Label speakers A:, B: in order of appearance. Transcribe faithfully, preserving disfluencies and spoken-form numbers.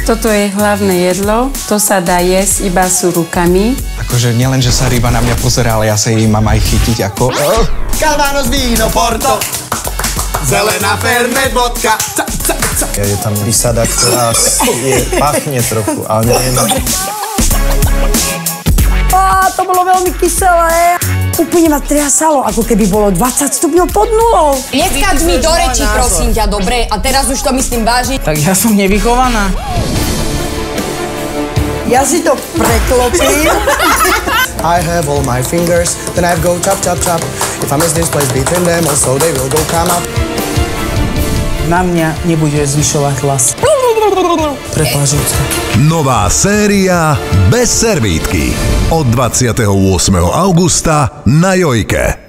A: Toto je hlavné jedlo, to sa dá jesť iba s rukami.
B: Akože nielen, že sa ryba na mňa pozerá, ale ja sa jej mám aj chytiť ako...
C: Calvanos, víno, porto, zelená fernet, vodka.
D: Je tam prísada, ktorá je, pachne trochu, ale neviem.
E: Á, to bolo veľmi kyselé. Úplne ma triasalo, ako keby bolo dvadsať stupňov pod nulou.
F: Neskáč mi do rečí, prosím ťa, dobre? A teraz už to myslím vážne.
G: Tak ja som nevychovaná.
E: Ja si to preklopím.
D: I have all my fingers, then I go chop, chop, chop. If I miss this place between them, also they will go come up.
G: Na mňa nebude zvyšovať hlas. Prepáč, ľudská.
H: Nová séria Bez servítky od dvadsiateho ôsmeho augusta na Jojke.